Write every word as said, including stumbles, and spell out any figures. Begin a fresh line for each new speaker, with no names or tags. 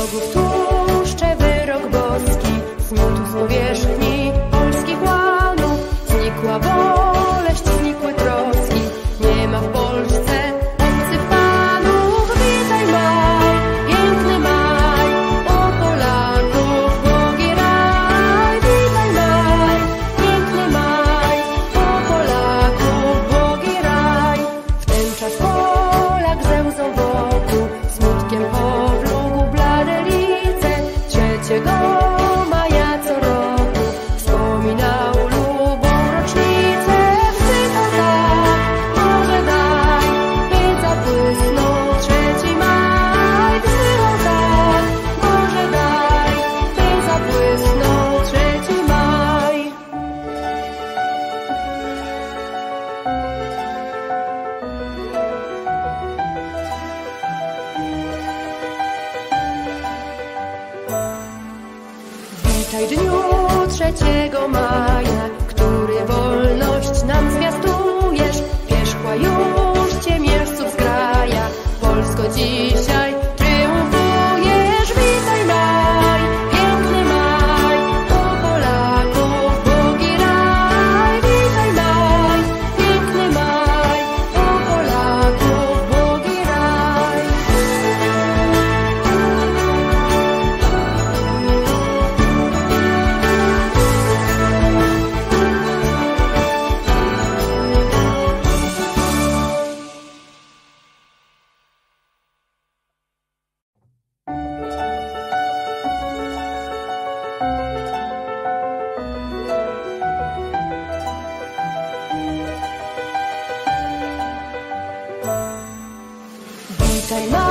bogów tłuszcze wyrok boski, smutku z powierzchni polskich łanów. Znikła boleść, znikły troski, nie ma w Polsce obcych panów. Witaj maj, piękny maj, u Polaków bogi raj. Witaj maj, piękny maj, u Polaków bogi raj. W ten czas Polak zełzą wokół, smutkiem powlógł blade lice. Trzeciego maja co roku wspominał lubą rocznicę. Wzywał tak, może daj, by zabłysnął trzeci maj. Wzywał tak, może daj, by zabłysnął trzeci maj. Witaj dniu trzeciego maja, który wolność nam zwiastujesz. Pierzchła już cię mieszców zgraja, Polsko dzisiaj triumfujesz. Witaj maj, piękny maj, u Polaków bogi raj. Witaj maj, piękny maj, u Polaków bogi raj. Witaj maj.